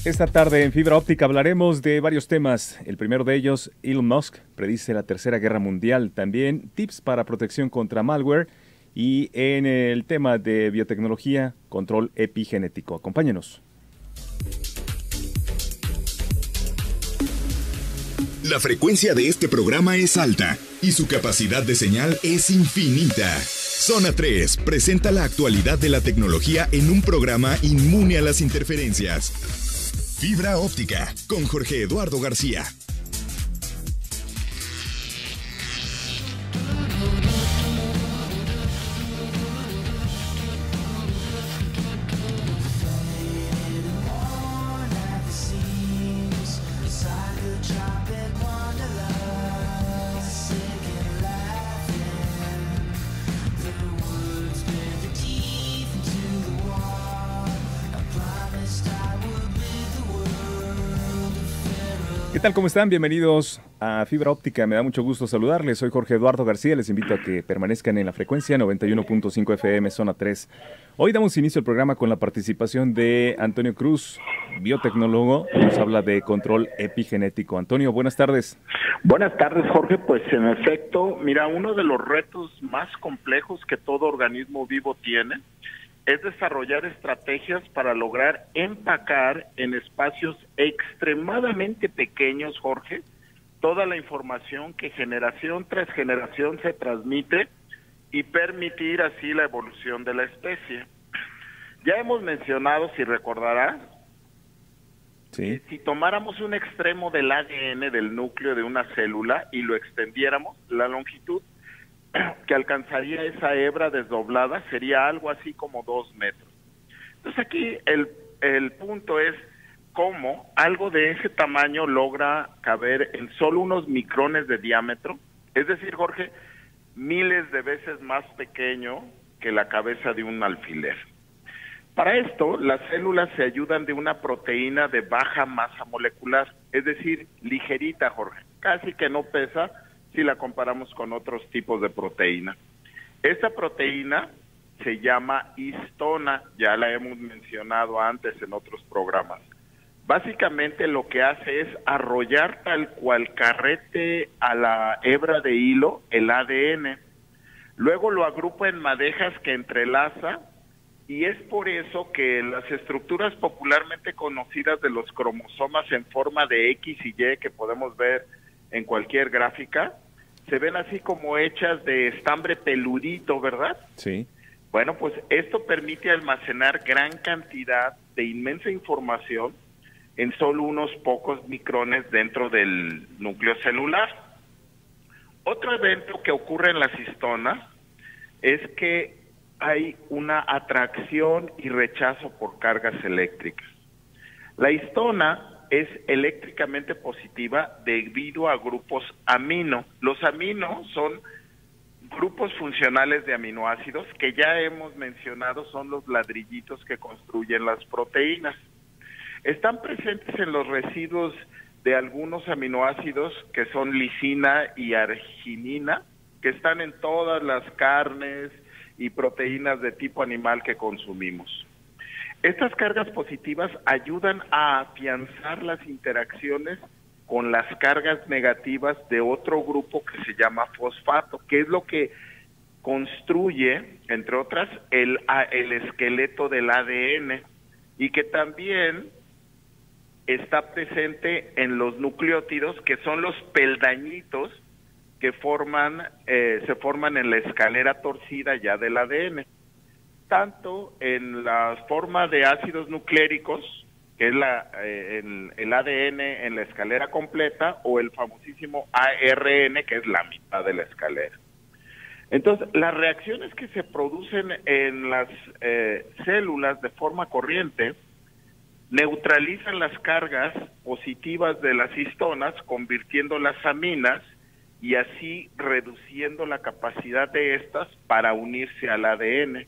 Esta tarde en Fibra Óptica hablaremos de varios temas. El primero de ellos, Elon Musk predice la Tercera Guerra Mundial. También tips para protección contra malware. Y en el tema de biotecnología, control epigenético. Acompáñenos. La frecuencia de este programa es alta y su capacidad de señal es infinita. Zona 3 presenta la actualidad de la tecnología en un programa inmune a las interferencias. Fibra Óptica con Jorge Eduardo García. ¿Qué tal? ¿Cómo están? Bienvenidos a Fibra Óptica. Me da mucho gusto saludarles. Soy Jorge Eduardo García. Les invito a que permanezcan en la frecuencia 91.5 FM, Zona 3. Hoy damos inicio al programa con la participación de Antonio Cruz, biotecnólogo. Nos habla de control epigenético. Antonio, buenas tardes. Buenas tardes, Jorge. Pues en efecto, mira, uno de los retos más complejos que todo organismo vivo tiene es desarrollar estrategias para lograr empacar en espacios extremadamente pequeños, Jorge, toda la información que generación tras generación se transmite y permitir así la evolución de la especie. Ya hemos mencionado, si recordarás, sí, si tomáramos un extremo del ADN del núcleo de una célula y lo extendiéramos, la longitud que alcanzaría esa hebra desdoblada sería algo así como 2 metros. Entonces aquí el punto es cómo algo de ese tamaño logra caber en solo unos micrones de diámetro, es decir, Jorge, miles de veces más pequeño que la cabeza de un alfiler. Para esto, las células se ayudan de una proteína de baja masa molecular, es decir, ligerita, Jorge, casi que no pesa si la comparamos con otros tipos de proteína. Esta proteína se llama histona, ya la hemos mencionado antes en otros programas. Básicamente lo que hace es arrollar tal cual carrete a la hebra de hilo el ADN. Luego lo agrupa en madejas que entrelaza y es por eso que las estructuras popularmente conocidas de los cromosomas en forma de X y Y que podemos ver en cualquier gráfica, se ven así como hechas de estambre peludito, ¿verdad? Sí. Bueno, pues esto permite almacenar gran cantidad de inmensa información en solo unos pocos micrones dentro del núcleo celular. Otro evento que ocurre en las histonas es que hay una atracción y rechazo por cargas eléctricas. La histona es eléctricamente positiva debido a grupos amino. Los aminos son grupos funcionales de aminoácidos que ya hemos mencionado, son los ladrillitos que construyen las proteínas. Están presentes en los residuos de algunos aminoácidos que son lisina y arginina, que están en todas las carnes y proteínas de tipo animal que consumimos. Estas cargas positivas ayudan a afianzar las interacciones con las cargas negativas de otro grupo que se llama fosfato, que es lo que construye, entre otras, el esqueleto del ADN y que también está presente en los nucleótidos, que son los peldañitos que se forman en la escalera torcida ya del ADN. Tanto en la forma de ácidos nucleéricos, que es el ADN en la escalera completa, o el famosísimo ARN, que es la mitad de la escalera. Entonces, las reacciones que se producen en las células de forma corriente neutralizan las cargas positivas de las histonas, convirtiéndolas aminas y así reduciendo la capacidad de estas para unirse al ADN.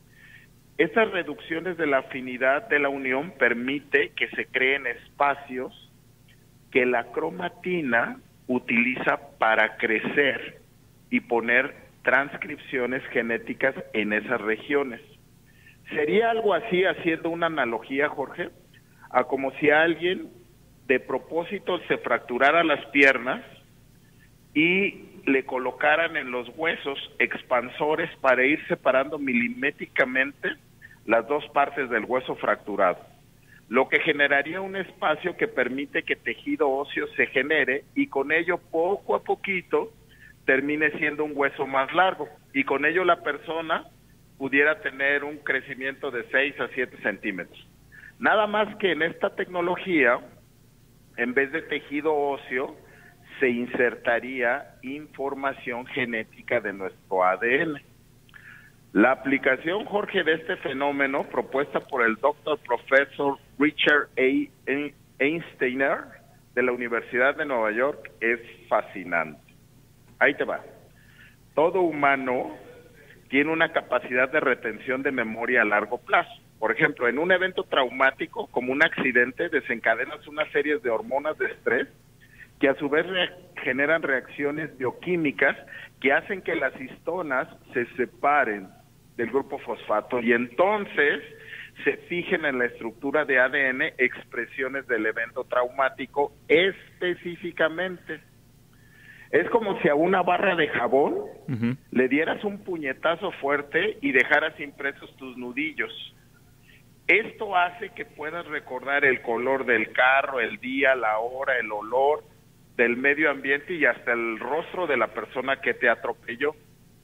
Estas reducciones de la afinidad de la unión permite que se creen espacios que la cromatina utiliza para crecer y poner transcripciones genéticas en esas regiones. ¿Sería algo así, haciendo una analogía, Jorge? a como si alguien de propósito se fracturara las piernas y le colocaran en los huesos expansores para ir separando milimétricamente las dos partes del hueso fracturado, lo que generaría un espacio que permite que tejido óseo se genere y con ello poco a poquito termine siendo un hueso más largo y con ello la persona pudiera tener un crecimiento de 6 a 7 centímetros. Nada más que en esta tecnología, en vez de tejido óseo, se insertaría información genética de nuestro ADN. La aplicación, Jorge, de este fenómeno, propuesta por el Dr. Professor Richard A. Einsteiner de la Universidad de Nueva York, es fascinante. Ahí te va. Todo humano tiene una capacidad de retención de memoria a largo plazo. Por ejemplo, en un evento traumático, como un accidente, desencadenas una serie de hormonas de estrés que a su vez generan reacciones bioquímicas que hacen que las histonas se separen del grupo fosfato y entonces se fijen en la estructura de ADN expresiones del evento traumático específicamente. Es como si a una barra de jabón le dieras un puñetazo fuerte y dejaras impresos tus nudillos. Esto hace que puedas recordar el color del carro, el día, la hora, el olor del medio ambiente y hasta el rostro de la persona que te atropelló.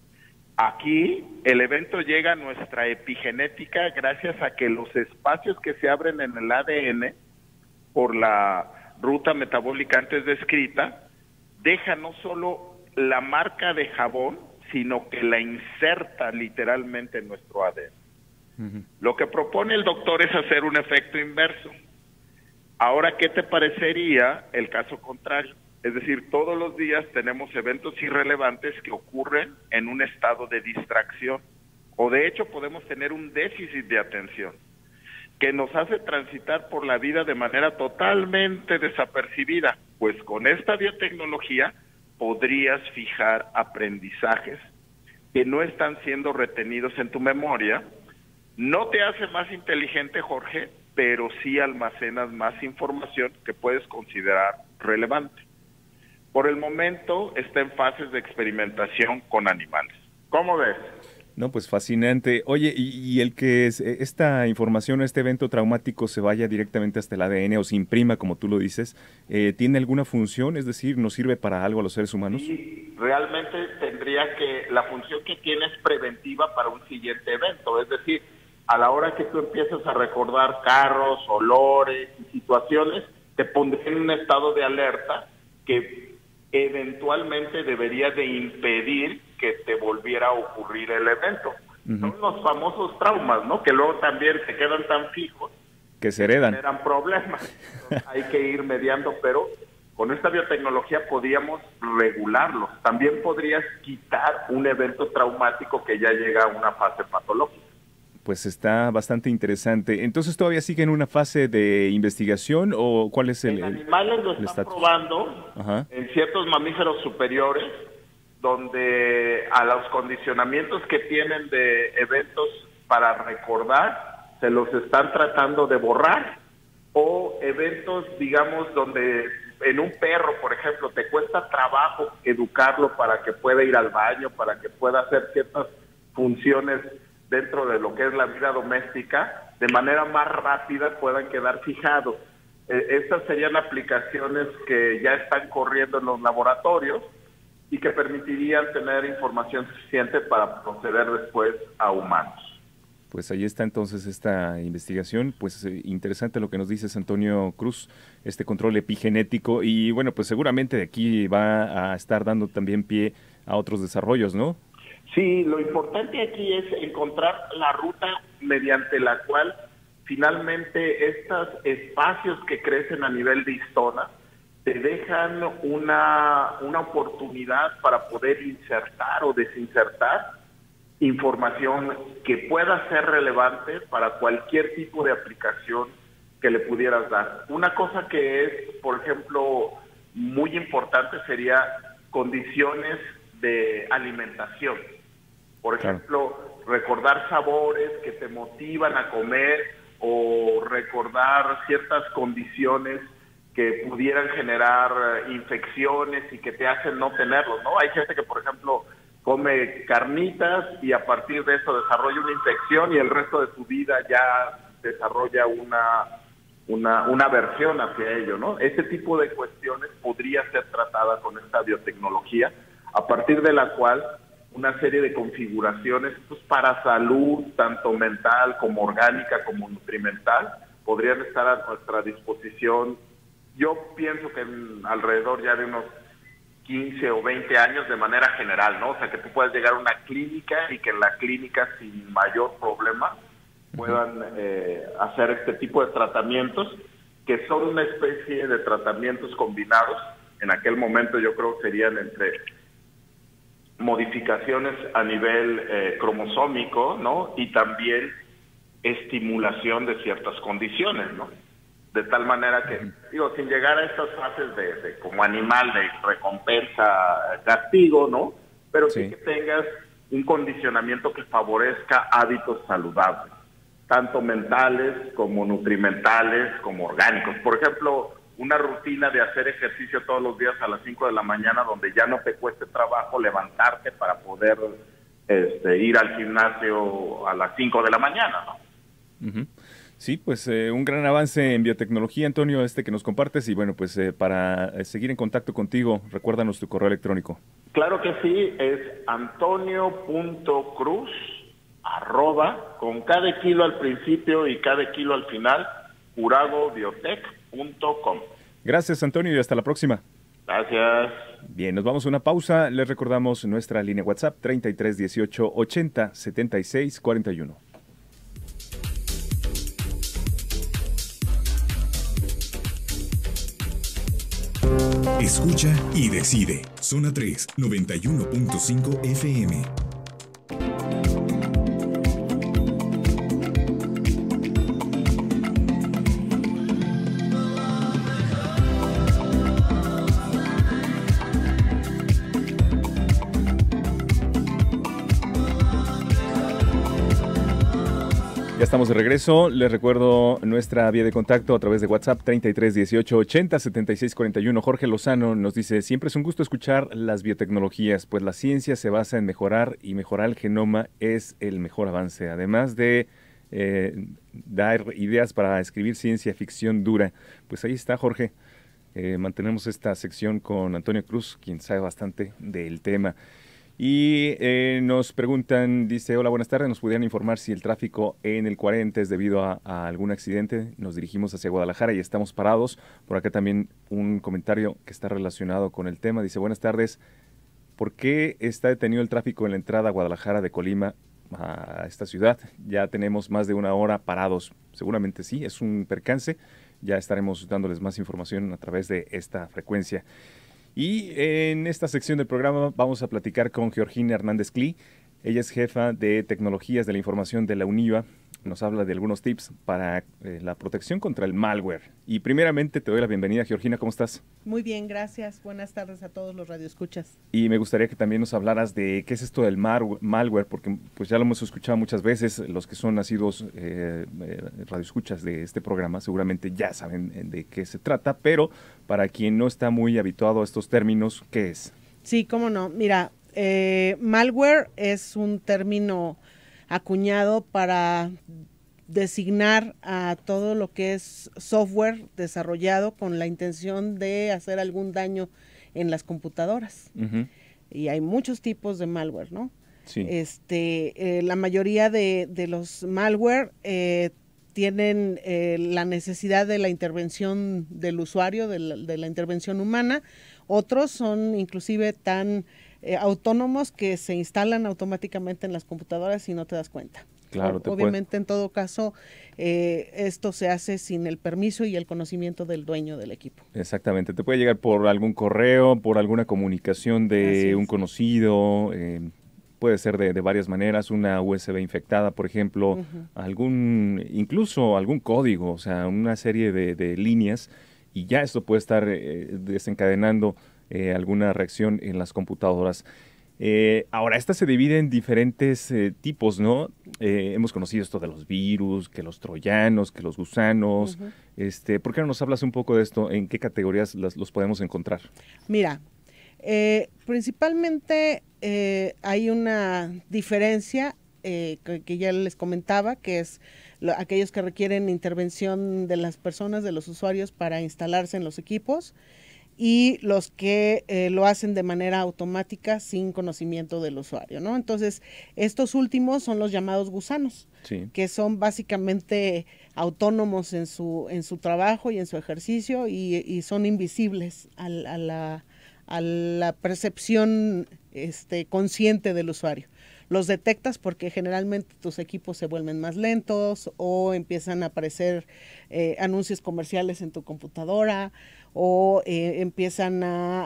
Aquí el evento llega a nuestra epigenética gracias a que los espacios que se abren en el ADN por la ruta metabólica antes descrita deja no solo la marca de jabón, sino que la inserta literalmente en nuestro ADN. Lo que propone el doctor es hacer un efecto inverso. Ahora, ¿qué te parecería el caso contrario? Es decir, todos los días tenemos eventos irrelevantes que ocurren en un estado de distracción, o de hecho podemos tener un déficit de atención, que nos hace transitar por la vida de manera totalmente desapercibida, pues con esta biotecnología podrías fijar aprendizajes que no están siendo retenidos en tu memoria. No te hace más inteligente, Jorge, pero sí almacenas más información que puedes considerar relevante. Por el momento está en fases de experimentación con animales. ¿Cómo ves? No, pues fascinante. Oye, y el que esta información, este evento traumático se vaya directamente hasta el ADN o se imprima, como tú lo dices, ¿tiene alguna función? Es decir, ¿nos sirve para algo a los seres humanos? Sí, realmente tendría que, la función que tiene es preventiva para un siguiente evento. Es decir, a la hora que tú empiezas a recordar carros, olores y situaciones, te pondría en un estado de alerta que eventualmente debería de impedir que te volviera a ocurrir el evento. Son los famosos traumas, ¿no? Que luego también se quedan tan fijos que se heredan. Generan problemas. Entonces, hay que ir mediando, pero con esta biotecnología podríamos regularlo. También podrías quitar un evento traumático que ya llega a una fase patológica. Pues está bastante interesante. Entonces, ¿todavía sigue en una fase de investigación o cuál es el estatus? En animales lo están probando en ciertos mamíferos superiores, donde a los condicionamientos que tienen de eventos para recordar, se los están tratando de borrar, o eventos, digamos, donde en un perro, por ejemplo, te cuesta trabajo educarlo para que pueda ir al baño, para que pueda hacer ciertas funciones dentro de lo que es la vida doméstica, de manera más rápida puedan quedar fijados. Estas serían aplicaciones que ya están corriendo en los laboratorios y que permitirían tener información suficiente para proceder después a humanos. Pues ahí está entonces esta investigación, pues interesante lo que nos dices, Antonio Cruz, este control epigenético, y bueno, pues seguramente de aquí va a estar dando también pie a otros desarrollos, ¿no? Sí, lo importante aquí es encontrar la ruta mediante la cual finalmente estos espacios que crecen a nivel de histona te dejan una oportunidad para poder insertar o desinsertar información que pueda ser relevante para cualquier tipo de aplicación que le pudieras dar. Una cosa que es, por ejemplo, muy importante sería condiciones de alimentación. Por ejemplo, recordar sabores que te motivan a comer o recordar ciertas condiciones que pudieran generar infecciones y que te hacen no tenerlos, ¿no? Hay gente que, por ejemplo, come carnitas y a partir de eso desarrolla una infección y el resto de su vida ya desarrolla una aversión hacia ello, ¿no? Este tipo de cuestiones podría ser tratada con esta biotecnología, a partir de la cual una serie de configuraciones pues, para salud, tanto mental como orgánica, como nutrimental, podrían estar a nuestra disposición. Yo pienso que alrededor ya de unos 15 o 20 años de manera general, ¿no? O sea, que tú puedas llegar a una clínica y que en la clínica sin mayor problema puedan hacer este tipo de tratamientos, que son una especie de tratamientos combinados. En aquel momento yo creo que serían entre modificaciones a nivel cromosómico, ¿no? Y también estimulación de ciertas condiciones, ¿no? De tal manera que, digo, sin llegar a estas fases de como animal, de recompensa, castigo, ¿no? Pero sí que tengas un condicionamiento que favorezca hábitos saludables, tanto mentales como nutrimentales, como orgánicos. Por ejemplo, una rutina de hacer ejercicio todos los días a las 5 de la mañana, donde ya no te cueste trabajo levantarte para poder ir al gimnasio a las 5 de la mañana, ¿no? Uh-huh. Sí, pues un gran avance en biotecnología, Antonio, que nos compartes. Y bueno, pues para seguir en contacto contigo, recuérdanos tu correo electrónico. Claro que sí, es antonio.cruz, con cada kilo al principio y cada kilo al final, curadobiotech.com. Gracias, Antonio, y hasta la próxima. Gracias. Bien, nos vamos a una pausa. Les recordamos nuestra línea WhatsApp 33 18 80 76 41. Escucha y decide. Zona 3, 91.5 FM. Ya estamos de regreso. Les recuerdo nuestra vía de contacto a través de WhatsApp 33 18 80 76 41. Jorge Lozano nos dice: siempre es un gusto escuchar las biotecnologías, pues la ciencia se basa en mejorar y mejorar el genoma es el mejor avance. Además de dar ideas para escribir ciencia ficción dura. Pues ahí está, Jorge. Mantenemos esta sección con Antonio Cruz, quien sabe bastante del tema. Y nos preguntan, dice: hola, buenas tardes, ¿nos pudieran informar si el tráfico en el 40 es debido a algún accidente? Nos dirigimos hacia Guadalajara y estamos parados. Por acá también un comentario que está relacionado con el tema. Dice: buenas tardes, ¿por qué está detenido el tráfico en la entrada a Guadalajara de Colima a esta ciudad? Ya tenemos más de una hora parados. Seguramente sí, es un percance. Ya estaremos dándoles más información a través de esta frecuencia. Y en esta sección del programa vamos a platicar con Georgina Hernández Cli. Ella es jefa de tecnologías de la información de la UNIVA. Nos habla de algunos tips para la protección contra el malware. Y primeramente te doy la bienvenida, Georgina, ¿cómo estás? Muy bien, gracias. Buenas tardes a todos los radioescuchas. Y me gustaría que también nos hablaras de qué es esto del malware, porque pues ya lo hemos escuchado muchas veces. Los que son nacidos radioescuchas de este programa seguramente ya saben de qué se trata, pero para quien no está muy habituado a estos términos, ¿qué es? Sí, cómo no. Mira, malware es un término acuñado para designar a todo lo que es software desarrollado con la intención de hacer algún daño en las computadoras. Uh-huh. Y hay muchos tipos de malware, ¿no? Sí. La mayoría de los malware tienen la necesidad de la intervención del usuario, de la intervención humana. Otros son inclusive tan autónomos que se instalan automáticamente en las computadoras y no te das cuenta. Claro, obviamente en todo caso esto se hace sin el permiso y el conocimiento del dueño del equipo. Exactamente, te puede llegar por algún correo, por alguna comunicación de un conocido, puede ser de varias maneras, una USB infectada, por ejemplo, uh-huh. Incluso algún código, o sea, una serie de líneas, y ya esto puede estar desencadenando alguna reacción en las computadoras. Ahora, esta se divide en diferentes tipos, ¿no? Hemos conocido esto de los virus, que los troyanos, que los gusanos. ¿Por qué no nos hablas un poco de esto? ¿En qué categorías los podemos encontrar? Mira, principalmente hay una diferencia que ya les comentaba, que es aquellos que requieren intervención de las personas, de los usuarios para instalarse en los equipos, y los que lo hacen de manera automática sin conocimiento del usuario, ¿no? Entonces, estos últimos son los llamados gusanos, sí, que son básicamente autónomos en su trabajo y en su ejercicio y son invisibles a la percepción consciente del usuario. Los detectas porque generalmente tus equipos se vuelven más lentos o empiezan a aparecer anuncios comerciales en tu computadora o empiezan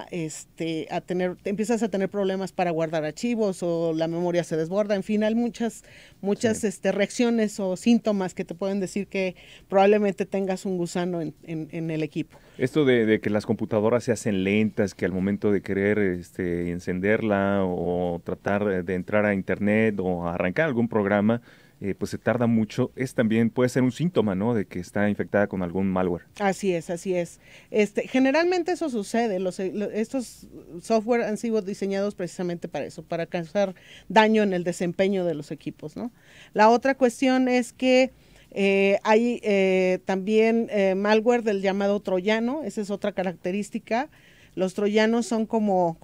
empiezas a tener problemas para guardar archivos o la memoria se desborda. En fin, hay muchas sí, reacciones o síntomas que te pueden decir que probablemente tengas un gusano en el equipo. Esto de que las computadoras se hacen lentas, que al momento de querer encenderla o tratar de entrar a internet o arrancar algún programa, pues se tarda mucho, también puede ser un síntoma, ¿no?, de que está infectada con algún malware. Así es, así es. Generalmente eso sucede, estos software han sido diseñados precisamente para eso, para causar daño en el desempeño de los equipos, ¿no? La otra cuestión es que hay también malware del llamado troyano, esa es otra característica. Los troyanos son como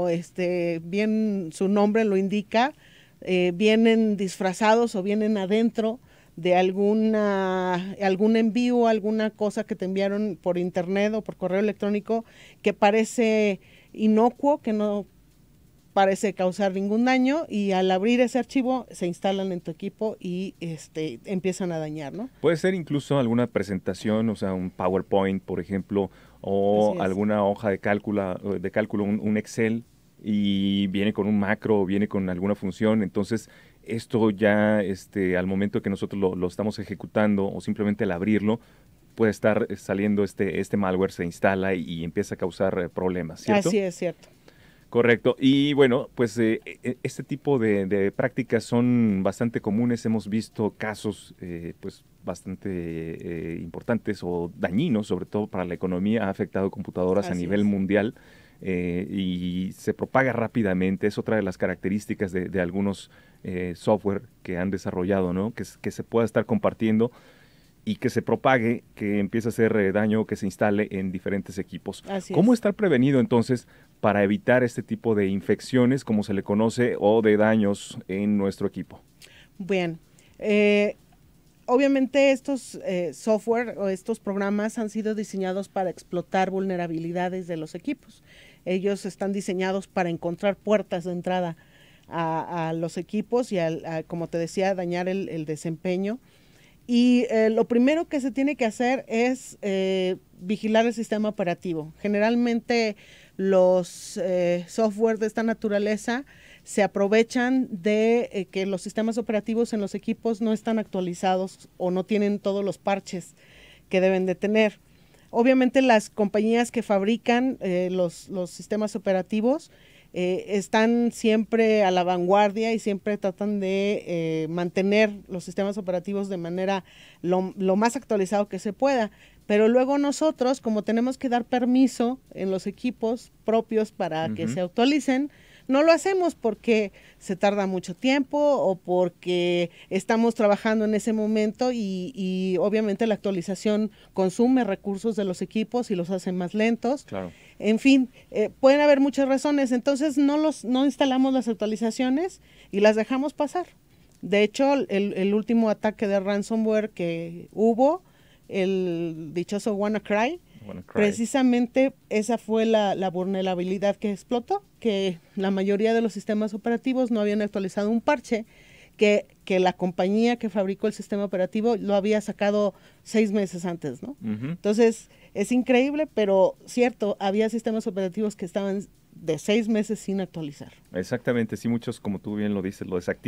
bien su nombre lo indica, vienen disfrazados o vienen adentro de algún envío, alguna cosa que te enviaron por internet o por correo electrónico que parece inocuo, que no parece causar ningún daño, y al abrir ese archivo se instalan en tu equipo y empiezan a dañar, ¿no? Puede ser incluso alguna presentación, o sea, un PowerPoint, por ejemplo, o alguna hoja de cálculo, un Excel, y viene con un macro o viene con alguna función. Entonces esto ya al momento que nosotros lo estamos ejecutando o simplemente al abrirlo puede estar saliendo este malware, se instala y empieza a causar problemas, ¿cierto? Así es, cierto. Correcto. Y bueno, pues este tipo de prácticas son bastante comunes. Hemos visto casos pues bastante importantes o dañinos, sobre todo para la economía. Ha afectado computadoras a nivel mundial. Y se propaga rápidamente. Es otra de las características de algunos software que han desarrollado, ¿no? Que se pueda estar compartiendo y que se propague, que empiece a hacer daño, que se instale en diferentes equipos. ¿Cómo estar prevenido entonces para evitar este tipo de infecciones, como se le conoce, o de daños en nuestro equipo? Bien, obviamente estos software o estos programas han sido diseñados para explotar vulnerabilidades de los equipos. Ellos están diseñados para encontrar puertas de entrada a los equipos y, como te decía, dañar el desempeño. Y lo primero que se tiene que hacer es vigilar el sistema operativo. Generalmente los software de esta naturaleza se aprovechan de que los sistemas operativos en los equipos no están actualizados o no tienen todos los parches que deben de tener. Obviamente las compañías que fabrican los sistemas operativos están siempre a la vanguardia y siempre tratan de mantener los sistemas operativos de manera lo más actualizado que se pueda. Pero luego nosotros, como tenemos que dar permiso en los equipos propios para que se actualicen, no lo hacemos porque se tarda mucho tiempo o porque estamos trabajando en ese momento y obviamente la actualización consume recursos de los equipos y los hace más lentos. Claro. En fin, pueden haber muchas razones. Entonces no instalamos las actualizaciones y las dejamos pasar. De hecho, el último ataque de ransomware que hubo, el dichoso WannaCry, precisamente esa fue la vulnerabilidad que explotó, que la mayoría de los sistemas operativos no habían actualizado un parche que la compañía que fabricó el sistema operativo lo había sacado 6 meses antes, ¿no? Entonces, es increíble, pero cierto, había sistemas operativos que estaban de 6 meses sin actualizar. Exactamente, sí, muchos, como tú bien lo dices, lo desactivan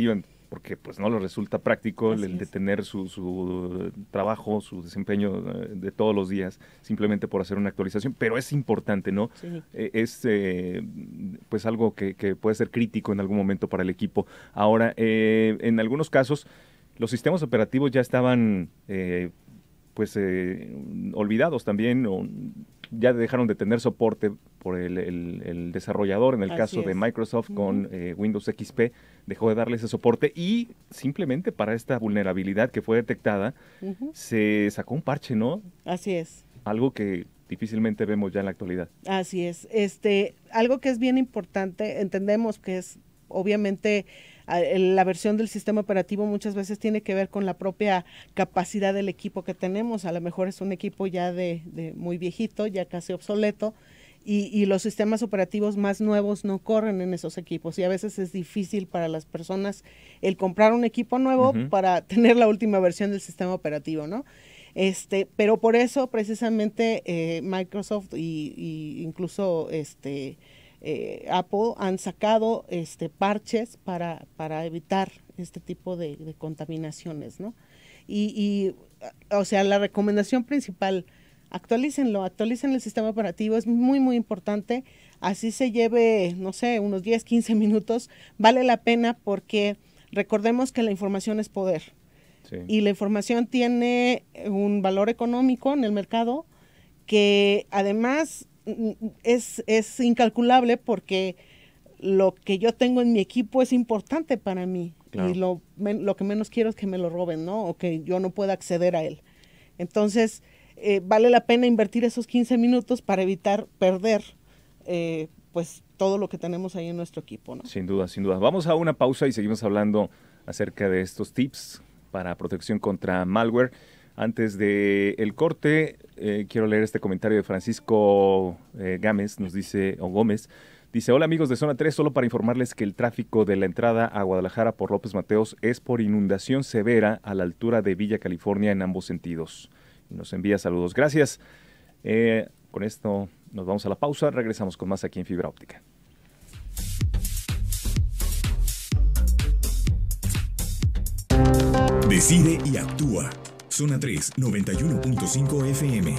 porque pues no les resulta práctico Así el de es. tener su trabajo, su desempeño de todos los días, simplemente por hacer una actualización, pero es importante, ¿no? Sí. Es pues algo que puede ser crítico en algún momento para el equipo. Ahora, en algunos casos, los sistemas operativos ya estaban pues olvidados también, o ya dejaron de tener soporte por el desarrollador. En el Así caso de es. Microsoft con Windows XP, dejó de darle ese soporte y simplemente para esta vulnerabilidad que fue detectada, Ujú. se sacó un parche, ¿no? Así es. Algo que difícilmente vemos ya en la actualidad. Así es. Algo que es bien importante, entendemos que es obviamente la versión del sistema operativo muchas veces tiene que ver con la propia capacidad del equipo que tenemos. A lo mejor es un equipo ya de muy viejito, ya casi obsoleto, y los sistemas operativos más nuevos no corren en esos equipos. Y a veces es difícil para las personas el comprar un equipo nuevo para tener la última versión del sistema operativo, ¿no? Pero por eso precisamente Microsoft y incluso Apple han sacado parches para evitar este tipo de contaminaciones, ¿no? O sea, la recomendación principal, actualícen el sistema operativo, es muy, muy importante. Así se lleve, no sé, unos 10, 15 minutos, vale la pena porque recordemos que la información es poder. Sí. Y la información tiene un valor económico en el mercado que además es incalculable porque lo que yo tengo en mi equipo es importante para mí. Claro. Y lo que menos quiero es que me lo roben, ¿no? O que yo no pueda acceder a él. Entonces, vale la pena invertir esos 15 minutos para evitar perder pues todo lo que tenemos ahí en nuestro equipo, ¿no? Sin duda, sin duda. Vamos a una pausa y seguimos hablando acerca de estos tips para protección contra malware. Antes del corte, quiero leer este comentario de Francisco Gómez, dice, hola amigos de Zona 3, solo para informarles que el tráfico de la entrada a Guadalajara por López Mateos es por inundación severa a la altura de Villa California en ambos sentidos. Y nos envía saludos. Gracias. Con esto nos vamos a la pausa, regresamos con más aquí en Fibra Óptica. Decide y actúa. Zona 3, 91.5 FM.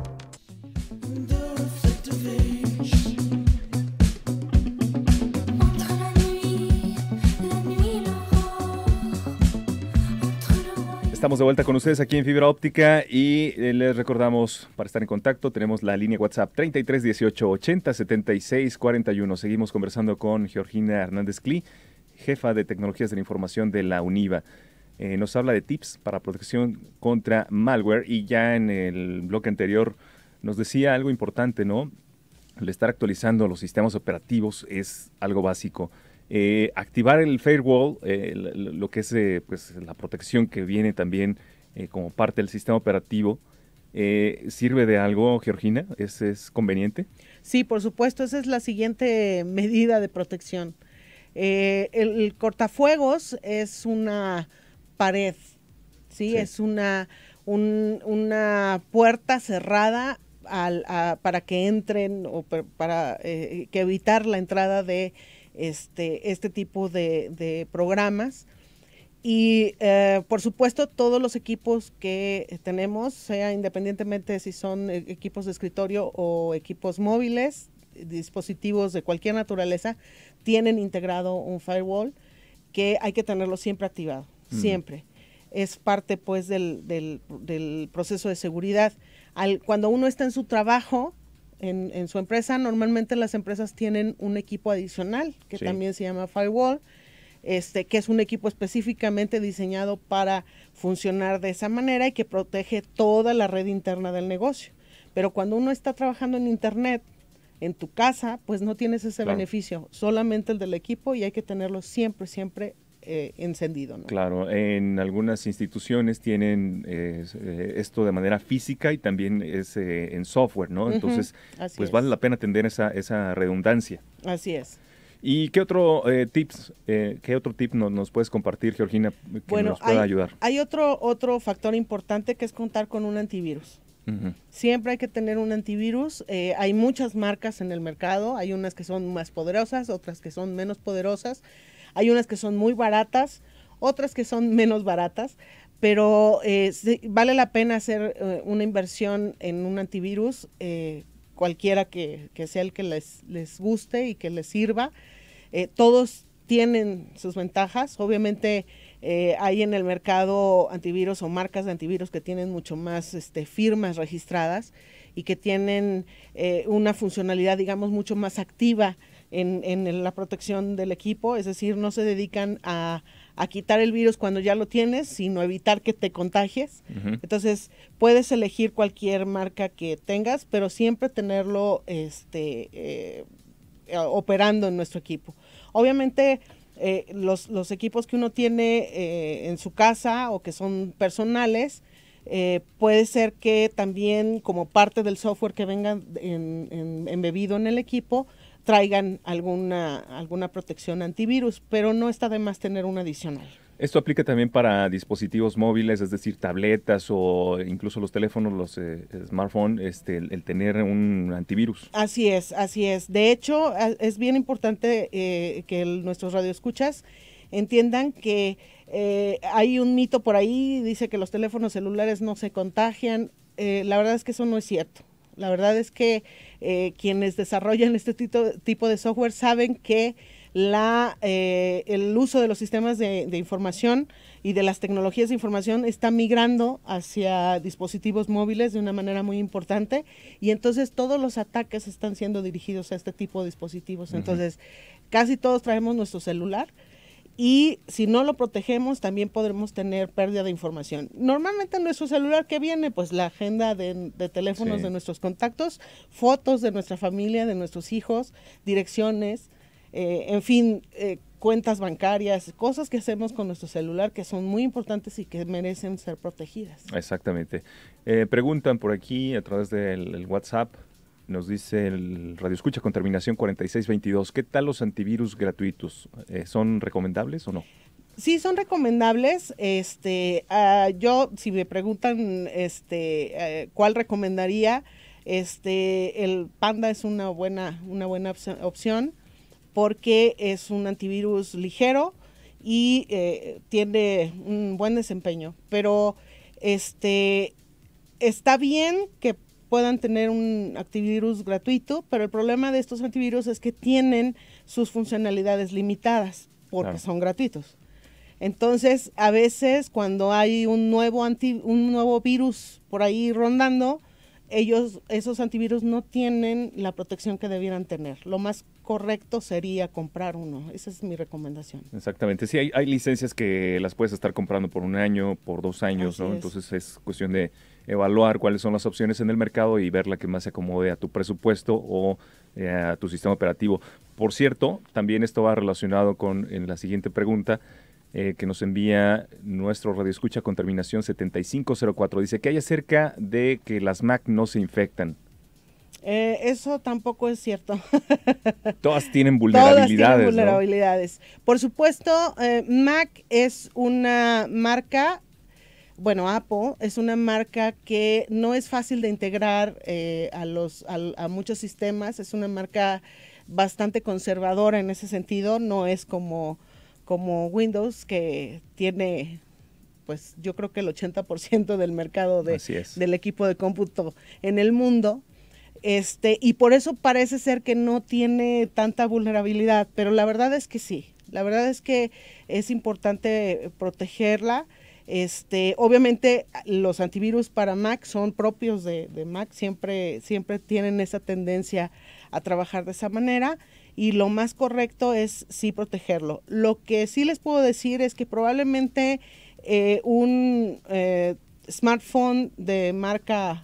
Estamos de vuelta con ustedes aquí en Fibra Óptica y les recordamos, para estar en contacto, tenemos la línea WhatsApp 33 18 80 76 41. Seguimos conversando con Georgina Hernández Cli, jefa de Tecnologías de la Información de la UNIVA. Nos habla de tips para protección contra malware y ya en el bloque anterior nos decía algo importante, ¿no? El estar actualizando los sistemas operativos es algo básico. Activar el firewall, lo que es pues, la protección que viene también como parte del sistema operativo, ¿sirve de algo, Georgina? ¿Es conveniente? Sí, por supuesto, esa es la siguiente medida de protección. El cortafuegos es una pared, ¿sí? Sí. Es una puerta cerrada para que entren o para que evitar la entrada de este tipo de programas. Y por supuesto todos los equipos que tenemos, sea independientemente si son equipos de escritorio o equipos móviles, dispositivos de cualquier naturaleza, tienen integrado un firewall que hay que tenerlo siempre activado, siempre. Es parte pues del proceso de seguridad. Cuando uno está en su trabajo, en su empresa, normalmente las empresas tienen un equipo adicional que también se llama firewall, que es un equipo específicamente diseñado para funcionar de esa manera y que protege toda la red interna del negocio. Pero cuando uno está trabajando en internet, en tu casa, pues no tienes ese beneficio, solamente el del equipo, y hay que tenerlo siempre, siempre encendido, ¿no? Claro, en algunas instituciones tienen esto de manera física y también es en software, ¿no? Entonces, pues vale la pena atender esa redundancia. Así es. ¿Y qué otro tip nos puedes compartir, Georgina, que nos pueda ayudar? Hay otro factor importante que es contar con un antivirus. Siempre hay que tener un antivirus. Hay muchas marcas en el mercado, hay unas que son más poderosas, otras que son menos poderosas, hay unas que son muy baratas, otras que son menos baratas, pero sí, vale la pena hacer una inversión en un antivirus, cualquiera que sea el que les guste y que les sirva. Todos tienen sus ventajas. Obviamente hay en el mercado antivirus o marcas de antivirus que tienen mucho más firmas registradas y que tienen una funcionalidad, digamos, mucho más activa en la protección del equipo, es decir, no se dedican a quitar el virus cuando ya lo tienes, sino evitar que te contagies. Entonces, puedes elegir cualquier marca que tengas, pero siempre tenerlo operando en nuestro equipo. Obviamente, los equipos que uno tiene en su casa o que son personales, puede ser que también como parte del software que venga embebido en el equipo, traigan alguna protección antivirus, pero no está de más tener un adicional. Esto aplica también para dispositivos móviles, es decir, tabletas o incluso los teléfonos, los smartphones, el tener un antivirus. Así es, así es. De hecho, es bien importante que nuestros radioescuchas entiendan que hay un mito por ahí, dice que los teléfonos celulares no se contagian. La verdad es que eso no es cierto. La verdad es que quienes desarrollan este tipo de software saben que el uso de los sistemas de información y de las tecnologías de información está migrando hacia dispositivos móviles de una manera muy importante, y entonces todos los ataques están siendo dirigidos a este tipo de dispositivos. Entonces, casi todos traemos nuestro celular, y si no lo protegemos también podremos tener pérdida de información. Normalmente en nuestro celular, ¿qué viene? Pues la agenda de teléfonos de nuestros contactos, fotos de nuestra familia, de nuestros hijos, direcciones, en fin, cuentas bancarias, cosas que hacemos con nuestro celular que son muy importantes y que merecen ser protegidas. Exactamente. Preguntan por aquí a través del WhatsApp, nos dice el radioescucha con terminación 4622, ¿qué tal los antivirus gratuitos? ¿Son recomendables o no? Sí, son recomendables. Yo, si me preguntan cuál recomendaría, el Panda es una buena opción, porque es un antivirus ligero y tiene un buen desempeño. Pero está bien que puedan tener un antivirus gratuito, pero el problema de estos antivirus es que tienen sus funcionalidades limitadas porque son gratuitos. Entonces, a veces cuando hay un nuevo virus por ahí rondando, esos antivirus no tienen la protección que debieran tener. Lo más correcto sería comprar uno. Esa es mi recomendación. Exactamente. Sí, hay licencias que las puedes estar comprando por 1 año, por 2 años, ¿no? Entonces es cuestión de evaluar cuáles son las opciones en el mercado y ver la que más se acomode a tu presupuesto o a tu sistema operativo. Por cierto, también esto va relacionado en la siguiente pregunta que nos envía nuestro radioescucha con terminación 7504. Dice que hay acerca de que las Mac no se infectan. Eso tampoco es cierto. Todas tienen vulnerabilidades. Todas tienen vulnerabilidades. ¿No? Por supuesto, Mac es una marca, Apple es una marca que no es fácil de integrar a muchos sistemas. Es una marca bastante conservadora en ese sentido. No es como Windows, que tiene, pues yo creo que el 80% del mercado del equipo de cómputo en el mundo. Y por eso parece ser que no tiene tanta vulnerabilidad, pero la verdad es que sí. La verdad es que es importante protegerla. Obviamente los antivirus para Mac son propios de Mac, siempre tienen esa tendencia a trabajar de esa manera, y lo más correcto es sí protegerlo. Lo que sí les puedo decir es que probablemente un smartphone de marca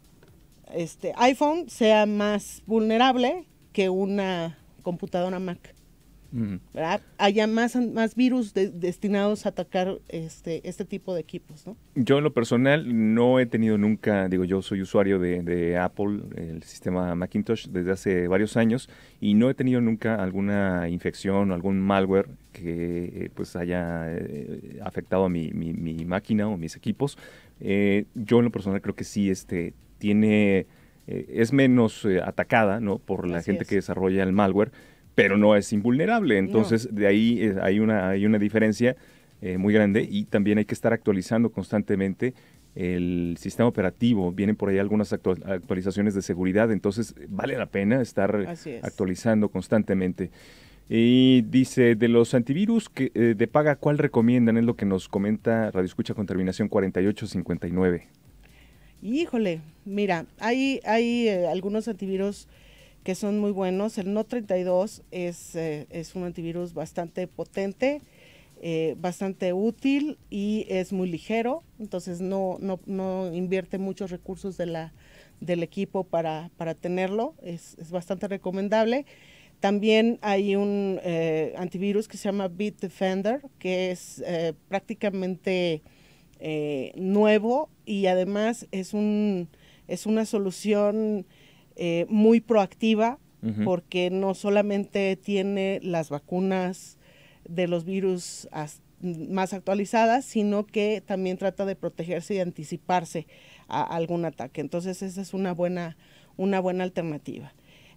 iPhone sea más vulnerable que una computadora Mac. ¿Verdad? Haya más virus destinados a atacar este tipo de equipos, ¿no? Yo en lo personal no he tenido nunca, yo soy usuario de Apple, el sistema Macintosh desde hace varios años, y no he tenido nunca alguna infección o algún malware que pues haya afectado a mi máquina o mis equipos. Yo en lo personal creo que sí tiene es menos atacada, ¿no?, por la gente que desarrolla el malware, pero no es invulnerable. Entonces, de ahí hay una diferencia. muy grande, y también hay que estar actualizando constantemente el sistema operativo. Vienen por ahí algunas actualizaciones de seguridad, entonces vale la pena estar actualizando constantemente. Y dice, de los antivirus de paga, ¿cuál recomiendan? Es lo que nos comenta Radio Escucha con terminación 4859. Híjole, mira, hay algunos antivirus que son muy buenos. El No32 es un antivirus bastante potente, bastante útil y es muy ligero, entonces no invierte muchos recursos del equipo para tenerlo, es bastante recomendable. También hay un antivirus que se llama Bitdefender, que es prácticamente nuevo, y además es una solución muy proactiva, porque no solamente tiene las vacunas de los virus más actualizadas, sino que también trata de protegerse y anticiparse a algún ataque. Entonces esa es una buena alternativa.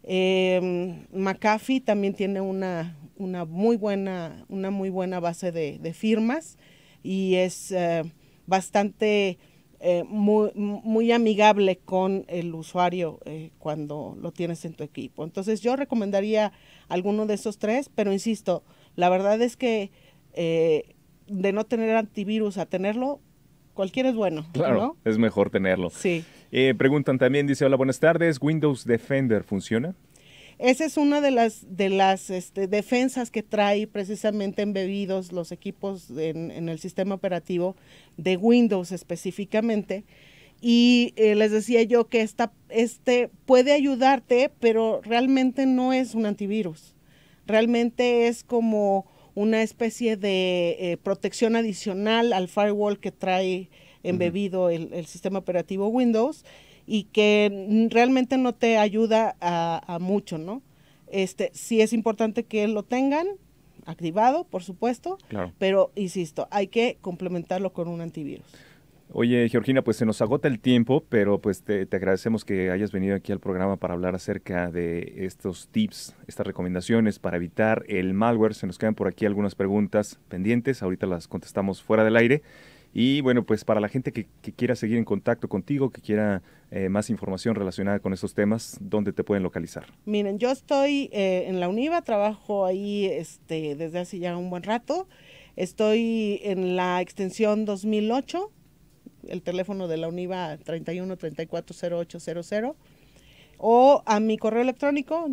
McAfee también tiene una muy buena base de firmas, y es bastante muy amigable con el usuario cuando lo tienes en tu equipo. Entonces yo recomendaría alguno de esos tres, pero insisto, la verdad es que de no tener antivirus a tenerlo, cualquiera es bueno. Claro, ¿no? Es mejor tenerlo. Sí. Preguntan también, dice, hola, buenas tardes, ¿Windows Defender funciona? Esa es una de las defensas que trae precisamente embebidos los equipos en el sistema operativo de Windows específicamente. Y les decía yo que puede ayudarte, pero realmente no es un antivirus. Realmente es como una especie de protección adicional al firewall que trae embebido el sistema operativo Windows, y que realmente no te ayuda a mucho, ¿no? Sí es importante que lo tengan activado, por supuesto, claro, pero insisto, hay que complementarlo con un antivirus. Oye, Georgina, pues se nos agota el tiempo, pero pues te agradecemos que hayas venido aquí al programa para hablar acerca de estos tips, estas recomendaciones para evitar el malware. Se nos quedan por aquí algunas preguntas pendientes, ahorita las contestamos fuera del aire. Y bueno, pues para la gente que quiera seguir en contacto contigo, que quiera más información relacionada con estos temas, ¿dónde te pueden localizar? Miren, yo estoy en la UNIVA, trabajo ahí desde hace ya un buen rato. Estoy en la extensión 2008, el teléfono de la UNIVA 31340800, o a mi correo electrónico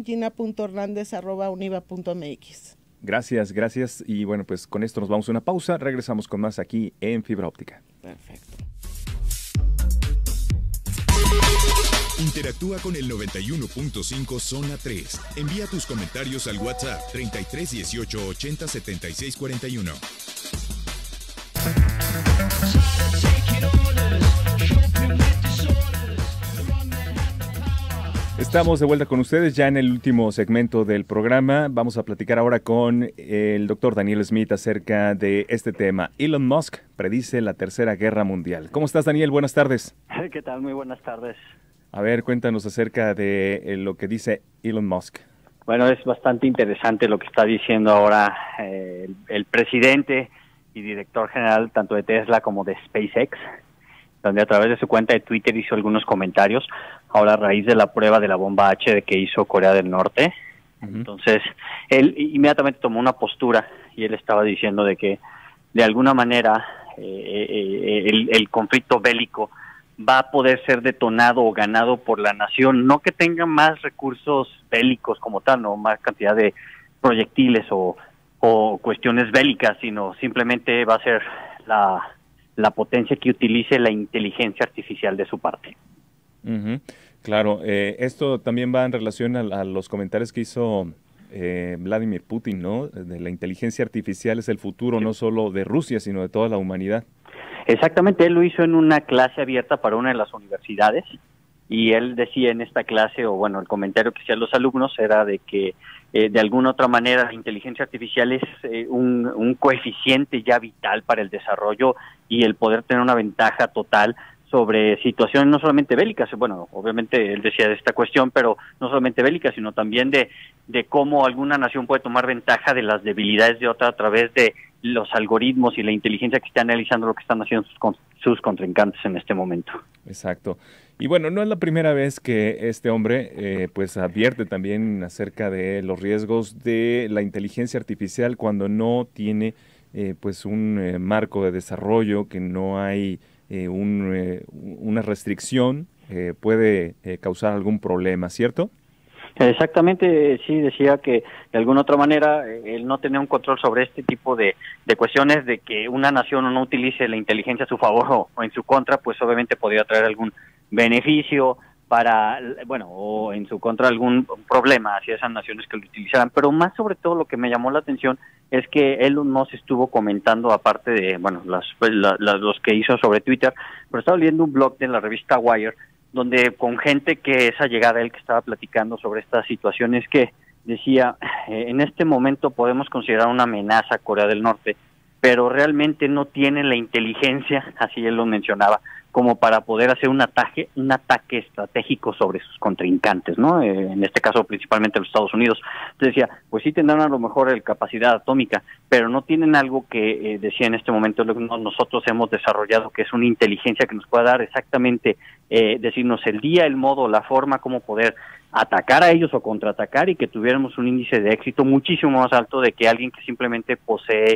gina.hernandez@univa.mx. Gracias. Y bueno, pues con esto nos vamos a una pausa. Regresamos con más aquí en Fibra Óptica. Perfecto. Interactúa con el 91.5 Zona 3. Envía tus comentarios al WhatsApp 33 18 80 76 41. Estamos de vuelta con ustedes ya en el último segmento del programa. Vamos a platicar ahora con el doctor Daniel Smith acerca de este tema. Elon Musk predice la Tercera Guerra Mundial. ¿Cómo estás, Daniel? Buenas tardes. ¿Qué tal? Muy buenas tardes. A ver, cuéntanos acerca de lo que dice Elon Musk. Bueno, es bastante interesante lo que está diciendo ahora el presidente y director general tanto de Tesla como de SpaceX, donde a través de su cuenta de Twitter hizo algunos comentarios, ahora a raíz de la prueba de la bomba H que hizo Corea del Norte. Entonces, él inmediatamente tomó una postura y él estaba diciendo de que, de alguna manera, el conflicto bélico va a poder ser detonado o ganado por la nación, no que tenga más recursos bélicos como tal, no más cantidad de proyectiles o cuestiones bélicas, sino simplemente va a ser la potencia que utilice la inteligencia artificial de su parte. Claro, esto también va en relación a los comentarios que hizo Vladimir Putin, ¿no? De la inteligencia artificial es el futuro, sí, no solo de Rusia, sino de toda la humanidad. Exactamente, él lo hizo en una clase abierta para una de las universidades, y él decía en esta clase, o bueno, el comentario que hacían los alumnos era de que de alguna otra manera la inteligencia artificial es un coeficiente ya vital para el desarrollo y el poder tener una ventaja total sobre situaciones no solamente bélicas, bueno, obviamente él decía de esta cuestión, pero no solamente bélicas, sino también de cómo alguna nación puede tomar ventaja de las debilidades de otra a través de los algoritmos y la inteligencia que está analizando lo que están haciendo sus contrincantes en este momento. Exacto. Y bueno, no es la primera vez que este hombre pues advierte también acerca de los riesgos de la inteligencia artificial cuando no tiene pues un marco de desarrollo, que no hay una restricción, puede causar algún problema, ¿cierto? Exactamente, sí, decía que de alguna otra manera el no tener un control sobre este tipo de cuestiones, de que una nación no utilice la inteligencia a su favor o en su contra, pues obviamente podría traer algún beneficio para, bueno, o en su contra algún problema hacia esas naciones que lo utilizaran. Pero más sobre todo lo que me llamó la atención es que Elon Musk estuvo comentando, aparte de, bueno, los que hizo sobre Twitter, pero estaba leyendo un blog de la revista Wire, donde con gente que es allegada a él, que estaba platicando sobre estas situaciones, que decía, en este momento podemos considerar una amenaza a Corea del Norte, pero realmente no tiene la inteligencia, así él lo mencionaba, como para poder hacer un ataque estratégico sobre sus contrincantes, ¿no? En este caso principalmente los Estados Unidos. Entonces decía, pues sí tendrán a lo mejor la capacidad atómica, pero no tienen algo que decía en este momento lo que nosotros hemos desarrollado, que es una inteligencia que nos pueda dar exactamente, decirnos el día, el modo, la forma, cómo poder atacar a ellos o contraatacar, y que tuviéramos un índice de éxito muchísimo más alto de que alguien que simplemente posee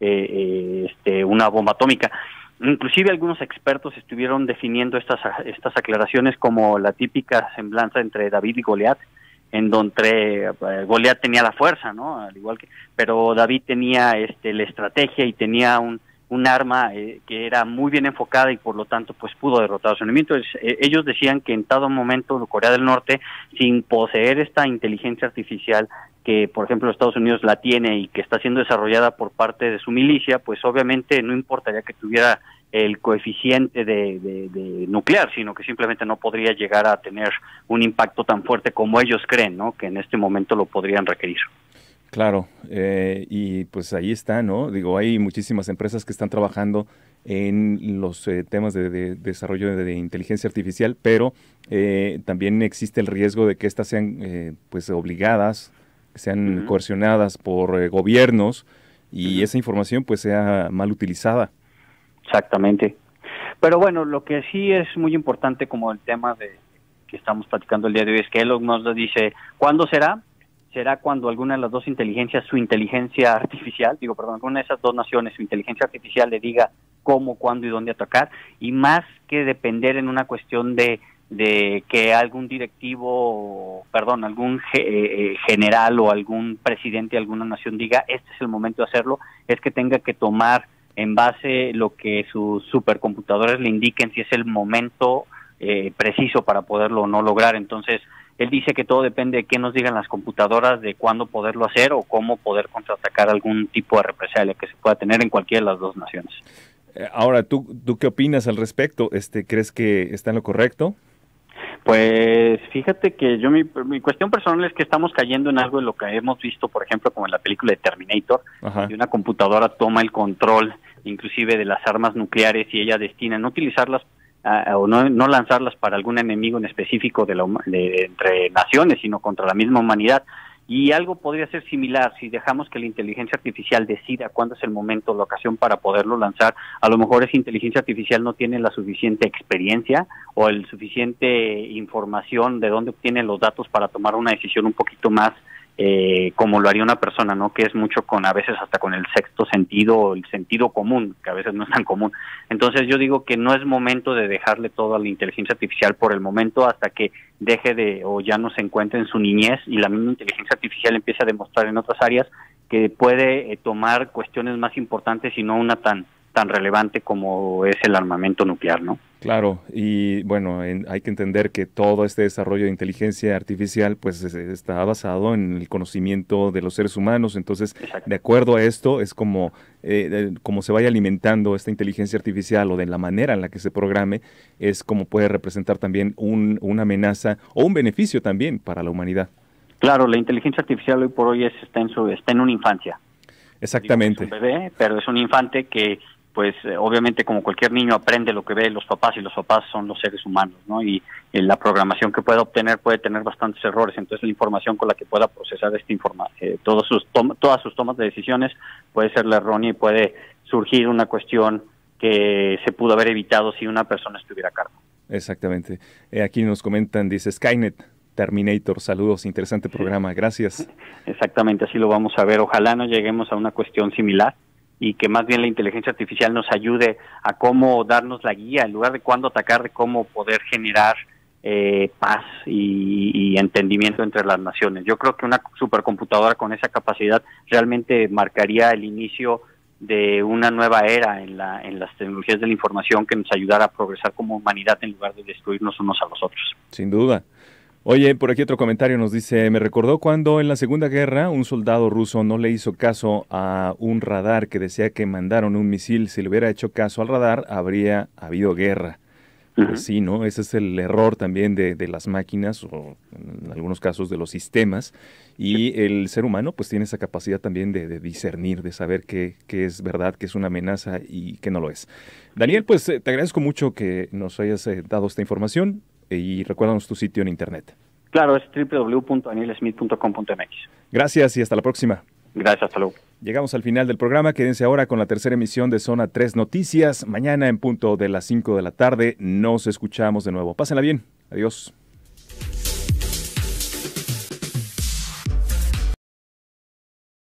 una bomba atómica. Inclusive algunos expertos estuvieron definiendo estas aclaraciones como la típica semblanza entre David y Goliat, en donde Goliat tenía la fuerza, ¿no? Al igual que, pero David tenía la estrategia y tenía un arma que era muy bien enfocada y por lo tanto pues pudo derrotar a su enemigo. Entonces, ellos decían que en todo momento Corea del Norte, sin poseer esta inteligencia artificial que por ejemplo Estados Unidos la tiene y que está siendo desarrollada por parte de su milicia, pues obviamente no importaría que tuviera el coeficiente de nuclear, sino que simplemente no podría llegar a tener un impacto tan fuerte como ellos creen, ¿no? Que en este momento lo podrían requerir. Claro, y pues ahí está, ¿no? Digo, hay muchísimas empresas que están trabajando en los temas de desarrollo de inteligencia artificial, pero también existe el riesgo de que éstas sean pues obligadas, sean coercionadas por gobiernos, y esa información pues sea mal utilizada. Exactamente. Pero bueno, lo que sí es muy importante, como el tema de que estamos platicando el día de hoy, es que Elon Musk dice, ¿cuándo será? Será cuando alguna de las dos inteligencias, alguna de esas dos naciones, su inteligencia artificial le diga cómo, cuándo y dónde atacar, y más que depender en una cuestión de que algún algún general o algún presidente de alguna nación diga, este es el momento de hacerlo, es que tenga que tomar en base lo que sus supercomputadores le indiquen si es el momento preciso para poderlo o no lograr. Entonces, él dice que todo depende de qué nos digan las computadoras, de cuándo poderlo hacer o cómo poder contraatacar algún tipo de represalia que se pueda tener en cualquiera de las dos naciones. Ahora, ¿tú qué opinas al respecto? ¿Crees que está en lo correcto? Pues fíjate que yo mi cuestión personal es que estamos cayendo en algo de lo que hemos visto, por ejemplo, como en la película de Terminator, donde una computadora toma el control inclusive de las armas nucleares y ella destina no utilizarlas o no lanzarlas para algún enemigo en específico entre naciones, sino contra la misma humanidad. Y algo podría ser similar si dejamos que la inteligencia artificial decida cuándo es el momento o la ocasión para poderlo lanzar. A lo mejor esa inteligencia artificial no tiene la suficiente experiencia o el suficiente información de dónde obtiene los datos para tomar una decisión un poquito más como lo haría una persona, ¿no? Que es mucho a veces hasta con el sexto sentido o el sentido común, que a veces no es tan común. Entonces yo digo que no es momento de dejarle todo a la inteligencia artificial por el momento, hasta que deje o ya no se encuentre en su niñez y la misma inteligencia artificial empiece a demostrar en otras áreas que puede tomar cuestiones más importantes y no una tan relevante como es el armamento nuclear, ¿no? Claro, y bueno, hay que entender que todo este desarrollo de inteligencia artificial pues está basado en el conocimiento de los seres humanos. Entonces, exacto, de acuerdo a esto es como se vaya alimentando esta inteligencia artificial o de la manera en la que se programe, es como puede representar también una amenaza o un beneficio también para la humanidad. Claro, la inteligencia artificial hoy por hoy está en una infancia. Exactamente. Es un bebé, pero es un infante que pues obviamente como cualquier niño aprende lo que ve los papás, y los papás son los seres humanos, ¿no? Y la programación que pueda obtener puede tener bastantes errores, entonces la información con la que pueda procesar todas sus tomas de decisiones puede ser la errónea y puede surgir una cuestión que se pudo haber evitado si una persona estuviera a cargo. Exactamente. Aquí nos comentan, dice Skynet, Terminator, saludos, interesante programa, gracias. Exactamente, así lo vamos a ver. Ojalá no lleguemos a una cuestión similar y que más bien la inteligencia artificial nos ayude a cómo darnos la guía, en lugar de cuándo atacar, de cómo poder generar paz y entendimiento entre las naciones. Yo creo que una supercomputadora con esa capacidad realmente marcaría el inicio de una nueva era en las tecnologías de la información, que nos ayudara a progresar como humanidad en lugar de destruirnos unos a los otros. Sin duda. Oye, por aquí otro comentario nos dice, me recordó cuando en la Segunda Guerra un soldado ruso no le hizo caso a un radar que decía que mandaron un misil. Si le hubiera hecho caso al radar, habría habido guerra. Pues sí, ¿no? Ese es el error también de las máquinas, o en algunos casos de los sistemas, y el ser humano pues tiene esa capacidad también de discernir, de saber qué es verdad, qué es una amenaza y qué no lo es. Daniel, pues te agradezco mucho que nos hayas dado esta información y recuérdanos tu sitio en internet. Claro, es www.danielsmith.com.mx. Gracias y hasta la próxima. Gracias, hasta luego. Llegamos al final del programa, quédense ahora con la tercera emisión de Zona 3 Noticias. Mañana en punto de las 5 de la tarde nos escuchamos de nuevo. Pásenla bien, adiós.